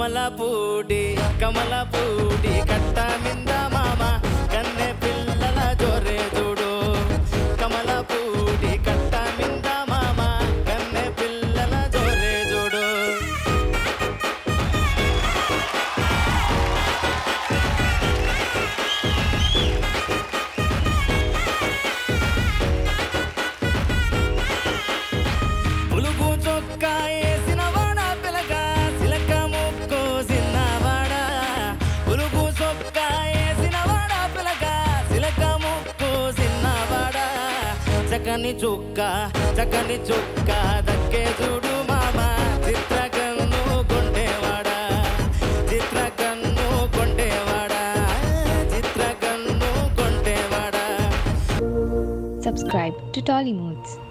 కమలపూడి కట్ట మింద మామ కన్నె పిల్లల జోరే చూడు కమలపూడి కట్ట మింద మామ కన్నె పిల్లల జోరే చూడు పులుగు చొక్కా వేసిన వాడ పిలక సిలక ముక్కు సిన్నవాడ పులుగు చొక్కా వేసిన వాడ పిలక సిలక ముక్కు సిన్నవాడ చక్కని చుక్క దక్కే చూడు మామ చిత్రకన్ను కొంటేవాడ చిత్రకన్ను కొంటేవాడ Subscribe to Tolly Moods.